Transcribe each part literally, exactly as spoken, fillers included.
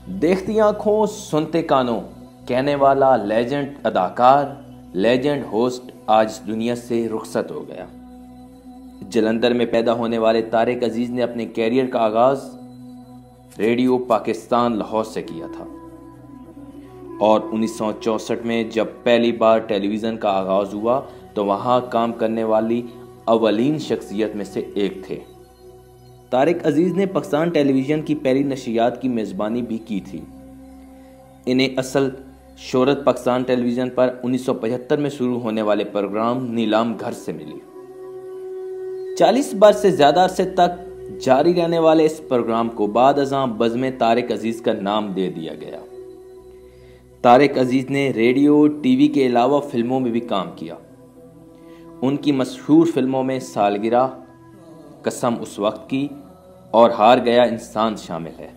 دیکھتی آنکھوں سنتے کانوں کہنے والا لیجنڈ اداکار، لیجنڈ ہوسٹ آج اس دنیا سے رخصت ہو گیا۔ جلندھر میں پیدا ہونے والے طارق عزیز نے اپنے کیریئر کا آغاز ریڈیو پاکستان لاہور سے کیا تھا اور انیس سو چونسٹھ میں جب پہلی بار ٹیلی ویژن کا آغاز ہوا تو وہاں کام کرنے والی اولین شخصیت میں سے ایک تھے۔ طارق عزیز نے پاکستان ٹیلی ویژن کی پہلی نشریات کی میزبانی بھی کی تھی۔ انہیں اصل شہرت پاکستان ٹیلی ویژن پر انیس سو پچہتر میں شروع ہونے والے پروگرام نیلام گھر سے ملی۔ چالیس برس سے زیادہ عرصے تک جاری رہنے والے اس پروگرام کو بعد ازاں بزم طارق عزیز کا نام دے دیا گیا۔ طارق عزیز نے ریڈیو، ٹی وی کے علاوہ فلموں میں بھی کام کیا۔ ان کی مشہور فلموں میں سالگرہ، قسم اس وقت کی اور ہار گیا انسان شامل ہے۔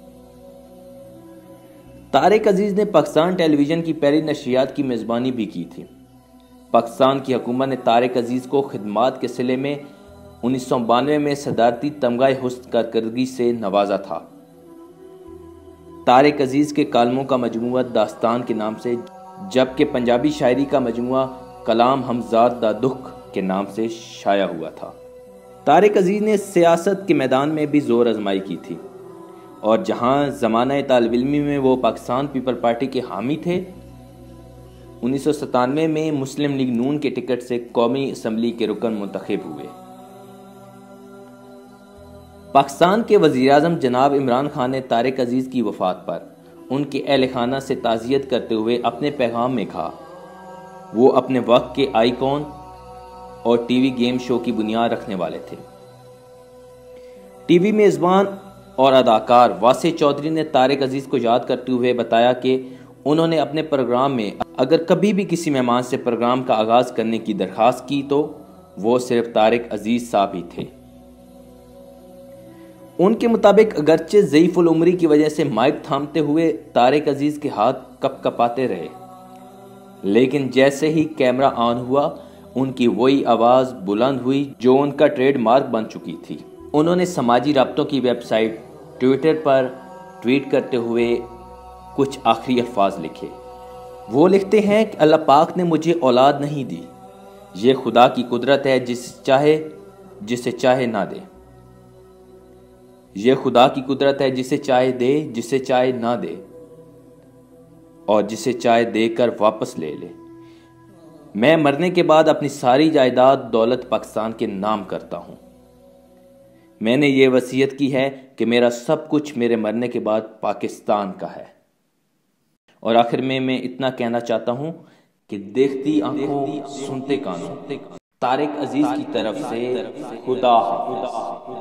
طارق عزیز نے پاکستان ٹیلی ویژن کی پہلی نشریات کی میزبانی بھی کی تھی۔ پاکستان کی حکومت نے طارق عزیز کو خدمات کے صلے میں انیس سو بانوے میں صدارتی تمغہ حسن کارکردگی سے نوازا تھا۔ طارق عزیز کے کالموں کا مجموعہ داستان کے نام سے، جبکہ پنجابی شاعری کا مجموعہ کلام ہمزاد دا دکھ کے نام سے شائع ہوا تھا۔ طارق عزیز نے سیاست کے میدان میں بھی زور آزمائی کی تھی اور جہاں زمانہ طالب علمی میں وہ پاکستان پیپل پارٹی کے حامی تھے، انیس سو ستانوے میں مسلم لیگ نون کے ٹکٹ سے قومی اسمبلی کے رکن منتخب ہوئے۔ پاکستان کے وزیر اعظم جناب عمران خان نے طارق عزیز کی وفات پر ان کے اہل خانہ سے تعزیت کرتے ہوئے اپنے پیغام میں کہا، وہ اپنے وقت کے آئیکن اور ٹی وی گیم شو کی بنیاد رکھنے والے تھے۔ ٹی وی میزبان اور اداکار واسع چودھری نے طارق عزیز کو یاد کرتے ہوئے بتایا کہ انہوں نے اپنے پروگرام میں اگر کبھی بھی کسی مہمان سے پروگرام کا آغاز کرنے کی درخواست کی تو وہ صرف طارق عزیز صاحب ہی تھے۔ ان کے مطابق اگرچہ ضعیف العمری کی وجہ سے مائک تھامتے ہوئے طارق عزیز کے ہاتھ کپ کپاتے رہے، لیکن جیسے ہی کیمرہ آن ہوا ان کی وہی آواز بلند ہوئی جو ان کا ٹریڈ مارک بن چکی تھی۔ انہوں نے سماجی رابطوں کی ویب سائٹ ٹویٹر پر ٹویٹ کرتے ہوئے کچھ آخری الفاظ لکھے۔ وہ لکھتے ہیں کہ اللہ پاک نے مجھے اولاد نہیں دی، یہ خدا کی قدرت ہے، جسے چاہے جسے چاہے نہ دے۔ یہ خدا کی قدرت ہے، جسے چاہے دے، جسے چاہے نہ دے، اور جسے چاہے دے کر واپس لے لے۔ میں مرنے کے بعد اپنی ساری جائیداد دولت پاکستان کے نام کرتا ہوں۔ میں نے یہ وصیت کی ہے کہ میرا سب کچھ میرے مرنے کے بعد پاکستان کا ہے۔ اور آخر میں میں اتنا کہنا چاہتا ہوں کہ دیکھتی آنکھوں سنتے کانوں، طارق عزیز کی طرف سے خدا حافظ۔